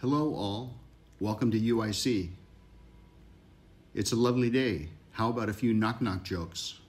Hello all, welcome to UIC. It's a lovely day. How about a few knock-knock jokes?